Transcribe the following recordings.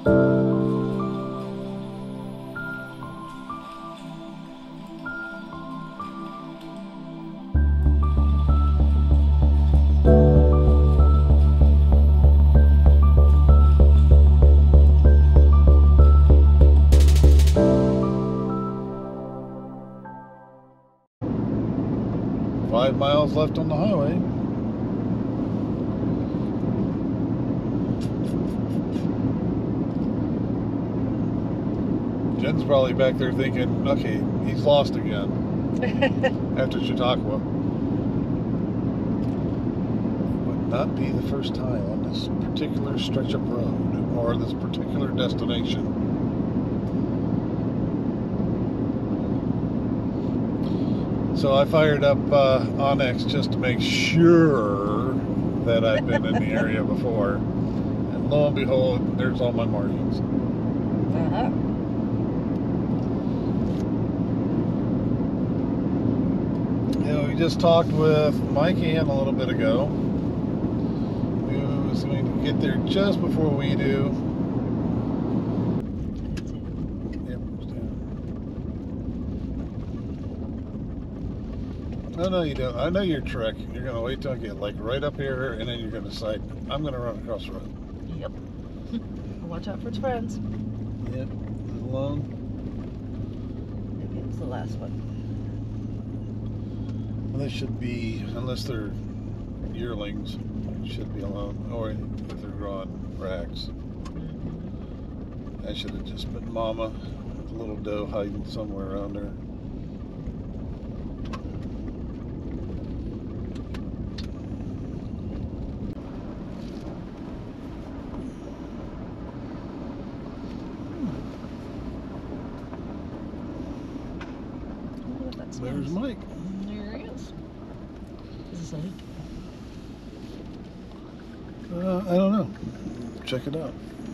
5 miles left on the highway. Jen's probably back there thinking, okay, he's lost again after Chautauqua. Would not be the first time on this particular stretch of road or this particular destination. So I fired up Onyx just to make sure that I've been in the area before. And lo and behold, there's all my markings. We just talked with Mike Ann a little bit ago, who's going to get there just before we do. Oh, no, you don't. I know your trick. You're going to wait till I get like right up here, and then you're going to decide, I'm going to run across the road. Yep. Watch out for its friends. Yep. Alone. Maybe it was the last one. Well, they should be, unless they're yearlings, should be alone, or if they're growing racks. That should have just been Mama, with a little doe hiding somewhere around there. There's Mike. There he is. Is this a leak? I don't know. Check it out.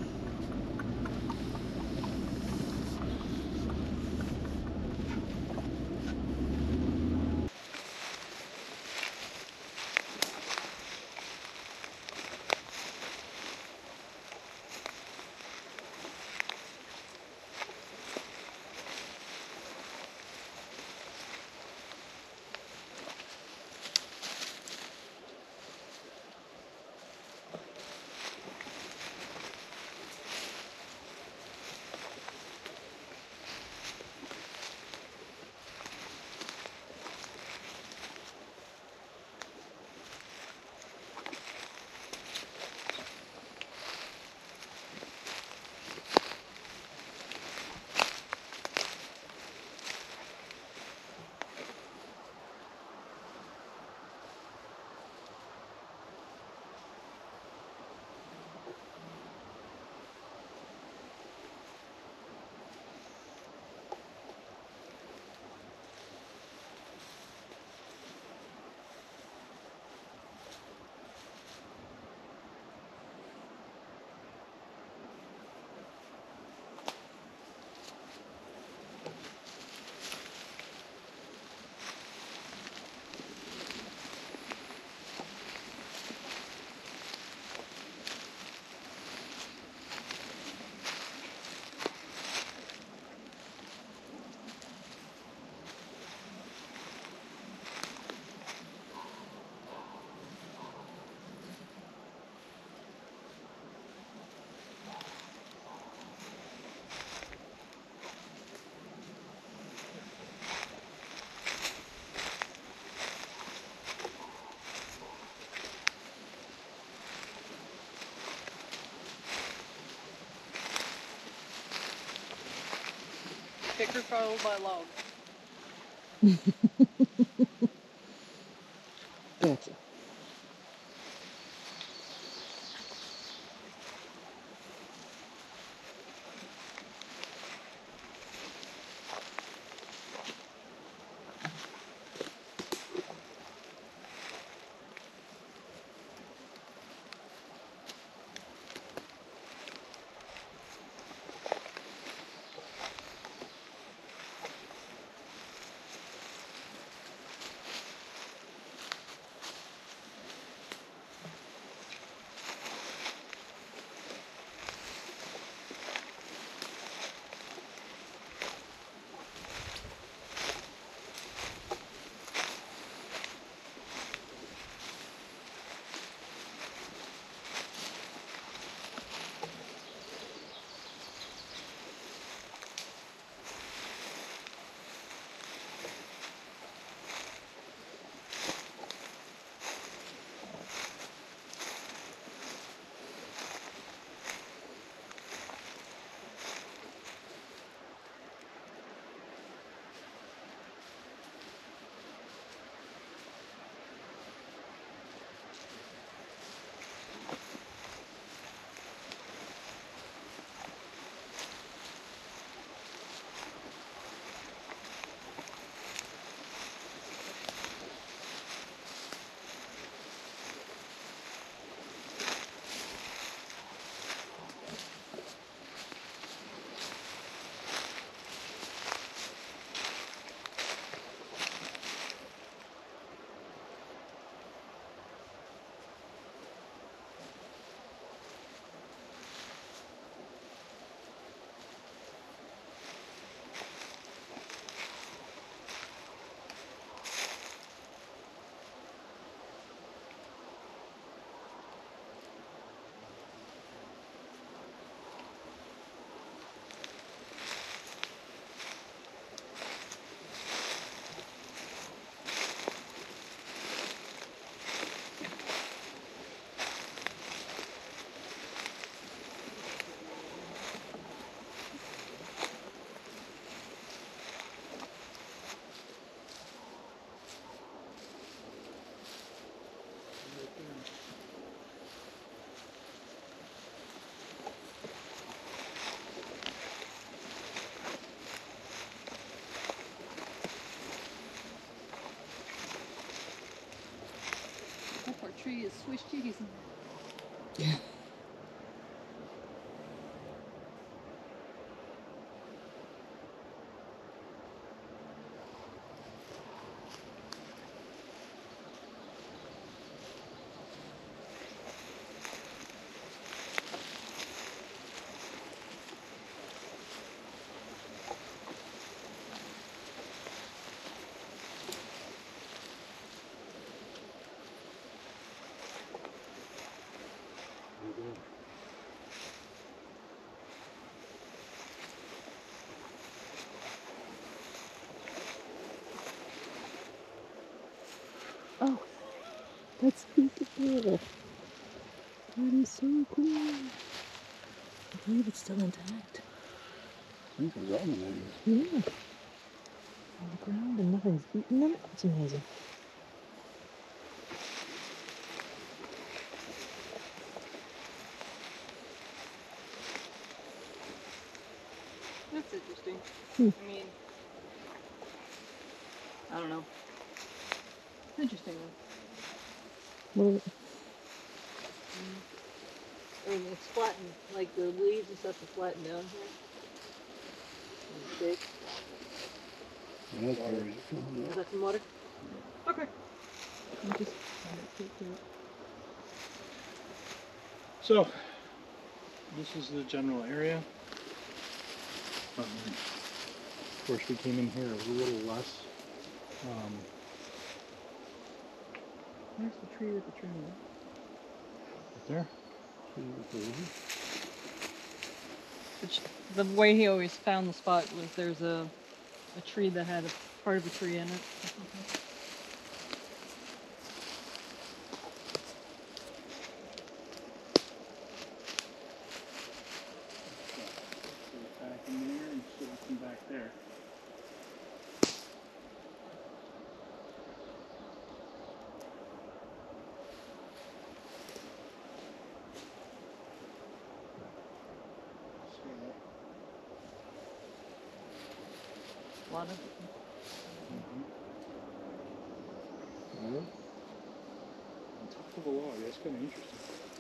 Picker followed by log. Gotcha. be a Swiss cheese in there. Yeah. Oh, that's beautiful. That is so cool. I believe it's still intact. I think there's almond eggs. Yeah. On the ground and nothing's eaten them. It's amazing. That's interesting. Hmm. I mean, I don't know. It's interesting though. Well, I mean, it's flattened, like the leaves and stuff are flattened down here. And it's big. That's very cool. Is that some water? Okay. You just take care of it. So, this is the general area. Of course, we came in here a little less. Where's the tree with the trim? Right there. Which, the way he always found the spot was there's a tree that had a part of a tree in it. Back in there and some back there. A lot of On top of a log, that's kind of interesting.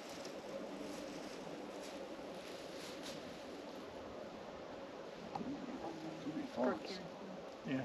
park here. Yeah.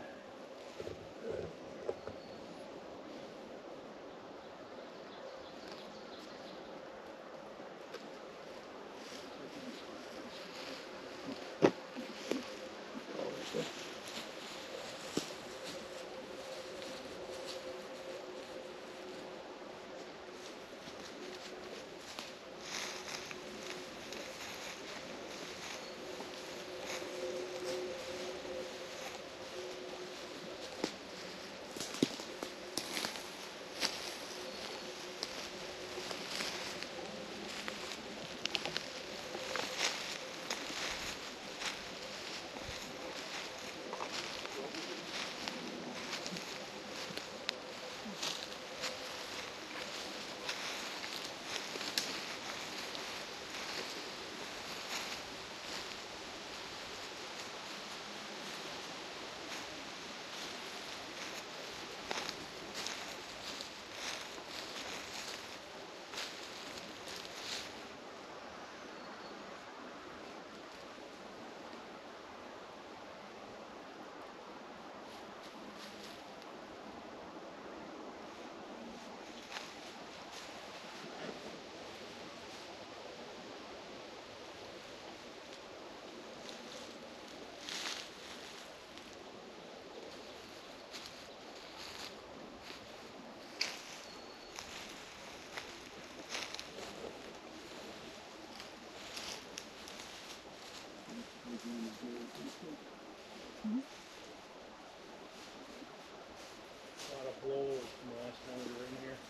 A lot of blows from the last time we were in here.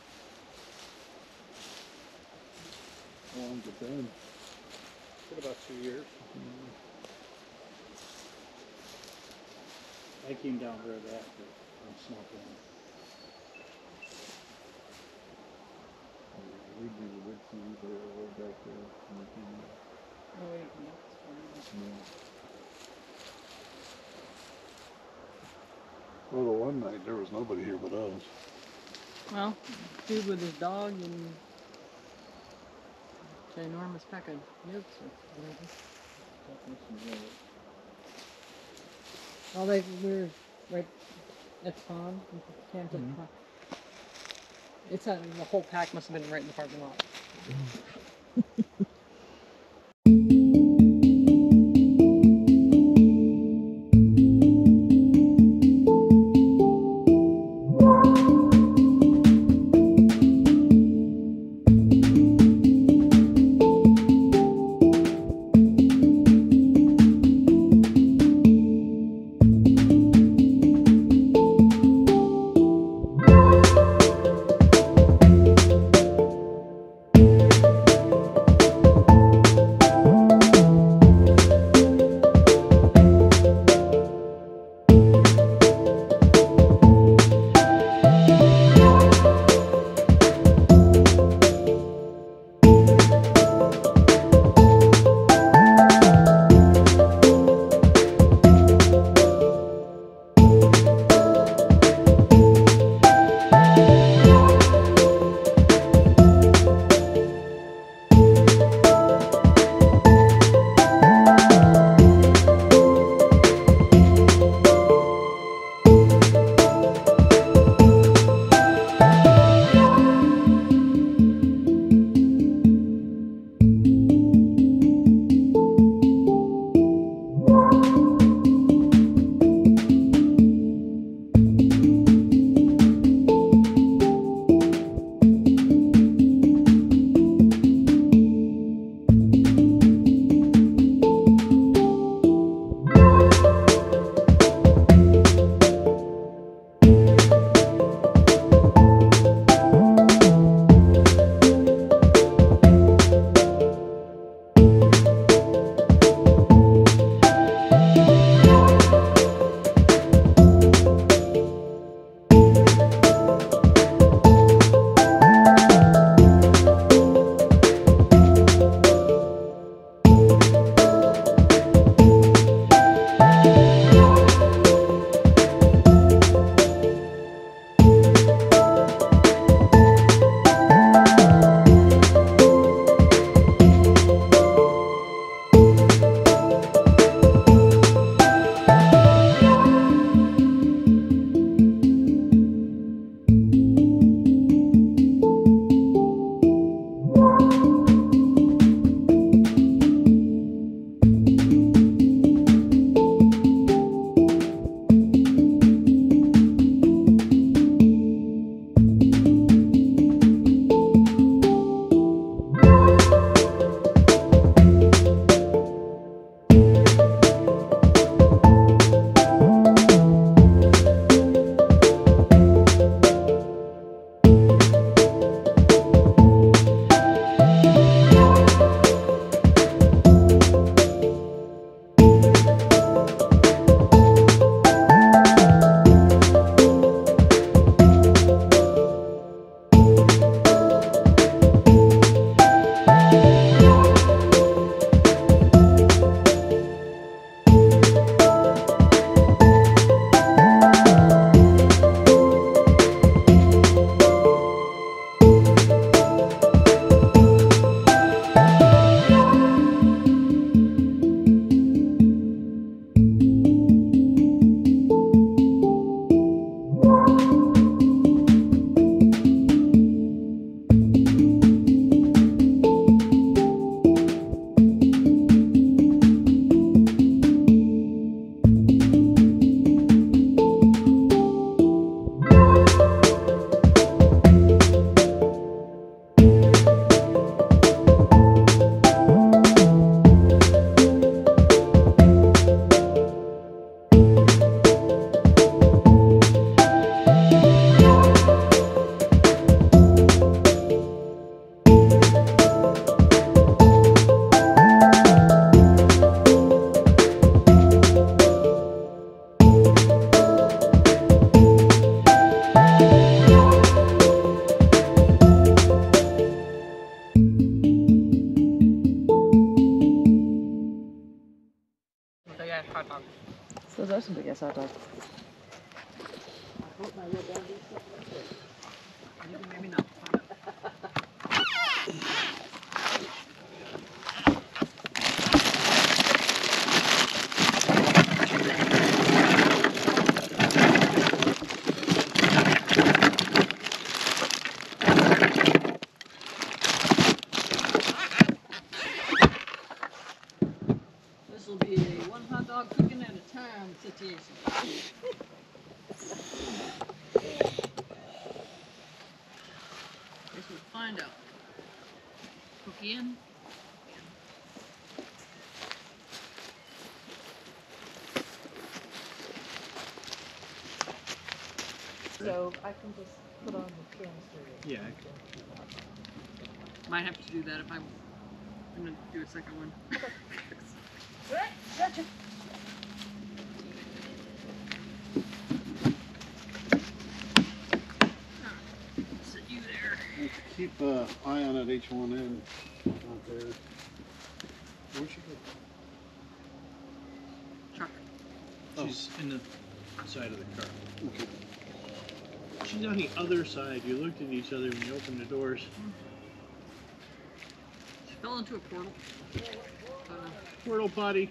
How long's it been? Been about 2 years. I came down here after and snuck in. We do the big things that are way back there. Oh, wait, no, it's fine. Well, the one night there was nobody here but us. Well, dude with his dog and ginormous pack of notes or whatever. Oh, we were right at the pond. We camped at the pond. The whole pack must have been right in the parking lot. Those are some big ass hot dogs. Maybe not. find out. Cookie in. So I can just put on the canister. Yeah. Might have to do that if I'm gonna do a second one. Gotcha. Sit you there. Keep an eye on that H1N out there. Where'd she go? Truck. She's in the side of the car. Okay. She's on the other side. You looked at each other when you opened the doors. She fell into a portal. Portal potty.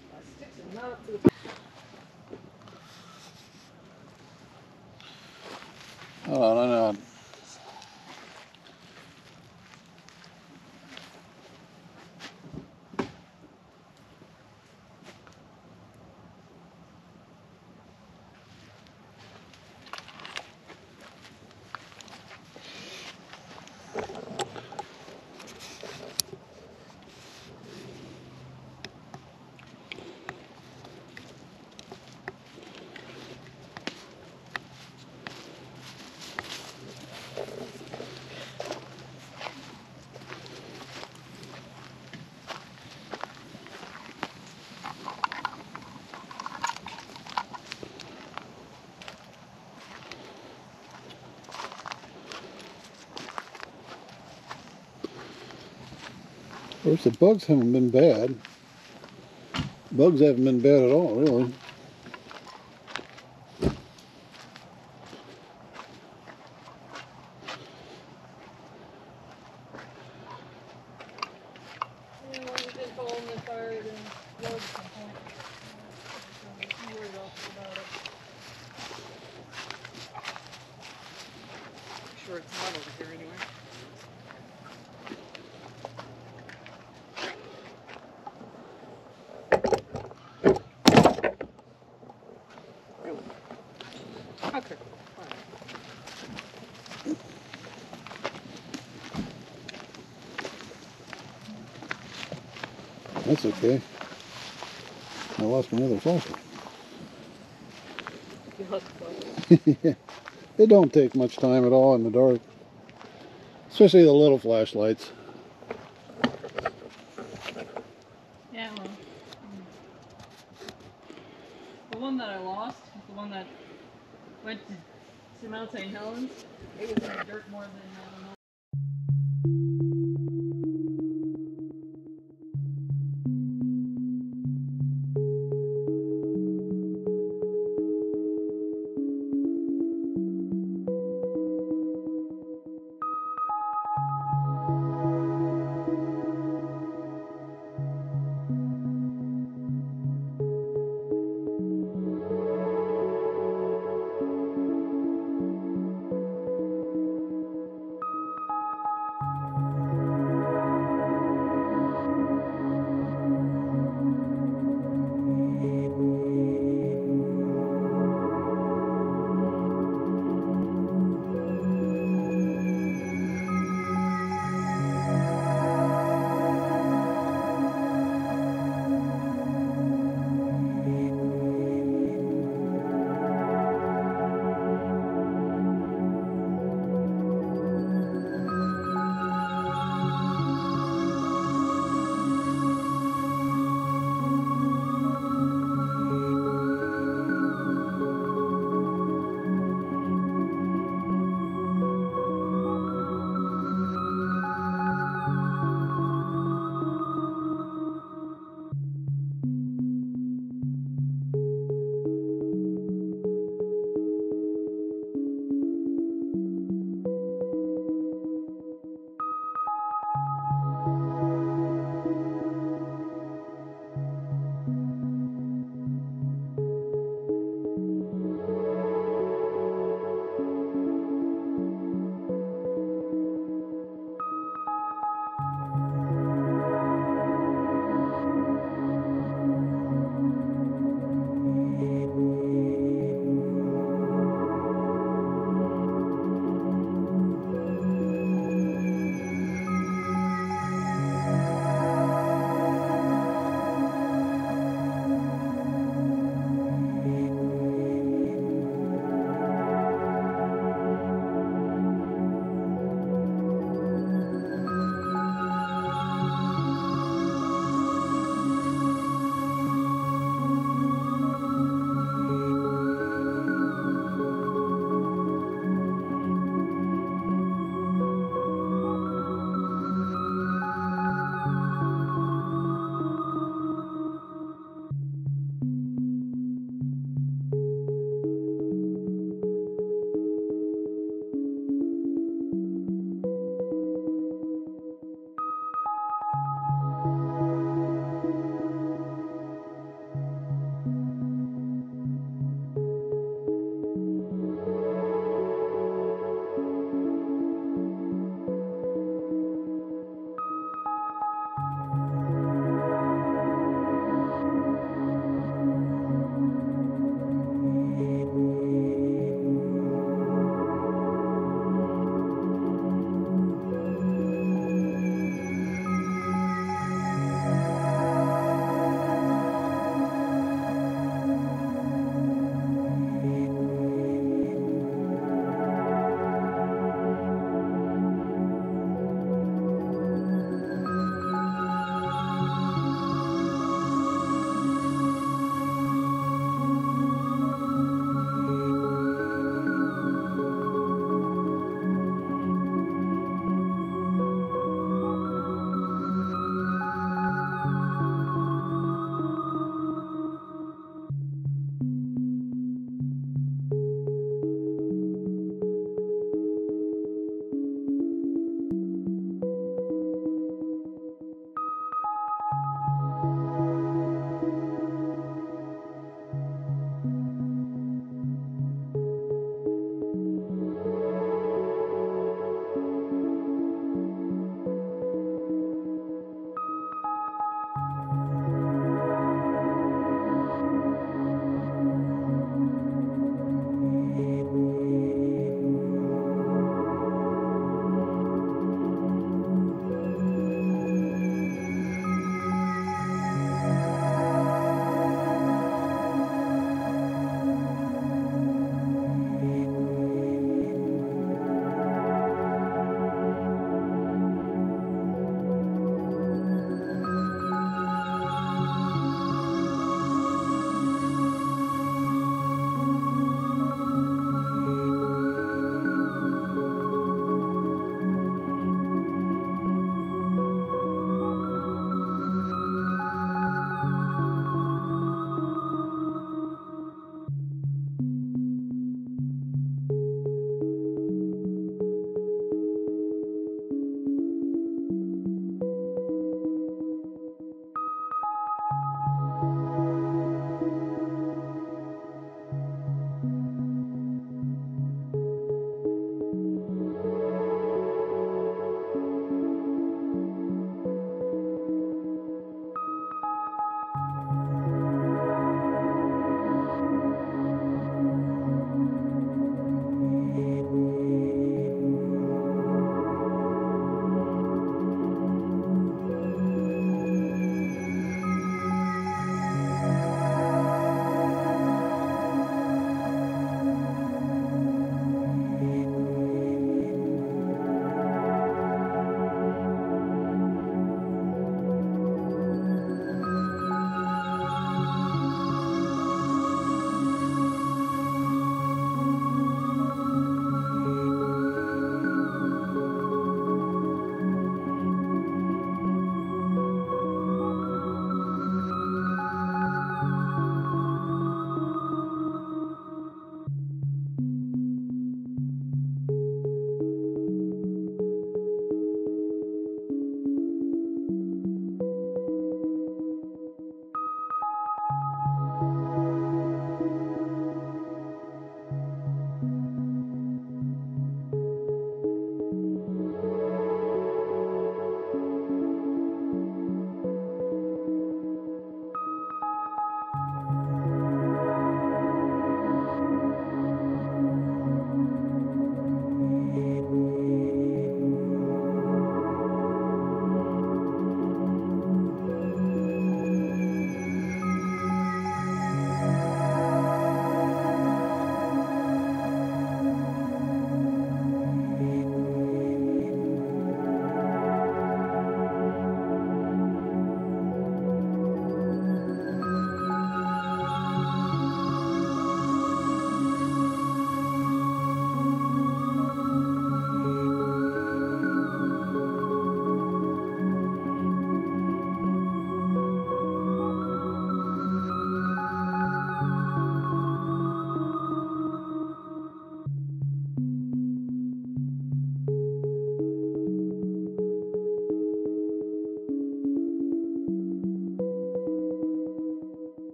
Hold on. Of course, the bugs haven't been bad. Bugs haven't been bad at all, really. Yeah, well, we did fall in the fire and explode at some point. So I'm worried about it. I'm sure it's hot over here anyway. Okay. That's okay. I lost my other flashlight. You lost the Yeah. It don't take much time at all in the dark. Especially the little flashlights. Yeah, well. The one that I lost was the one that went to Mount St. Helens. It was in the dirt more than